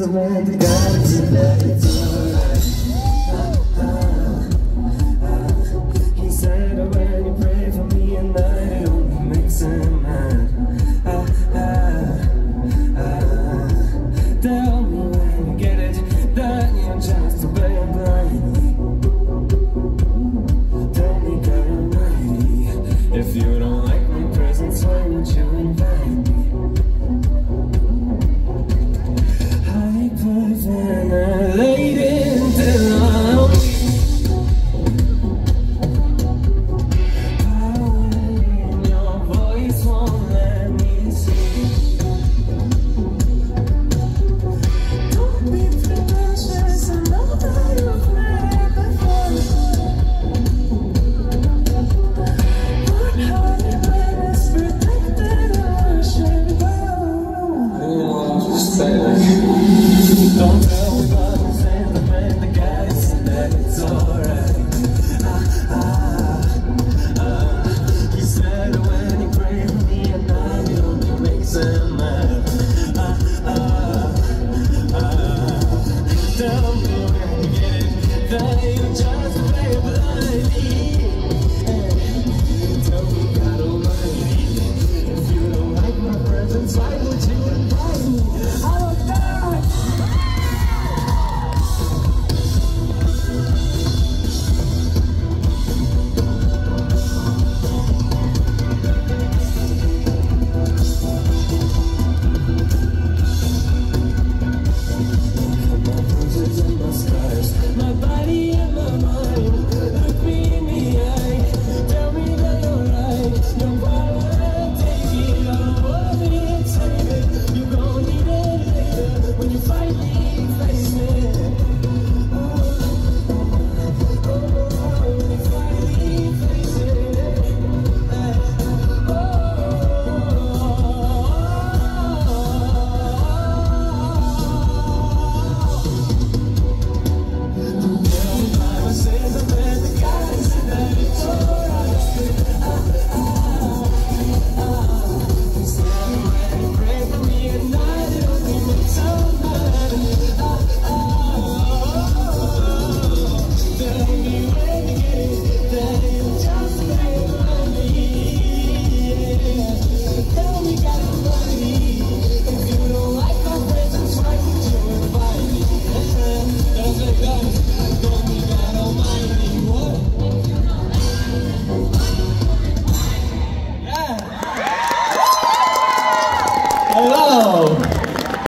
swear to God that it's alright. He said when you pray for me and I, it only makes him mad. Tell me when you get it, that you're just obeying blindly. Tell me, God Almighty, if you don't like my presence, why would you invite me? Hyperventilating till I'm power in your voice won't let me sleep. Don't be pretentious, I know that you've met before. Work hard when it's protected, I should go.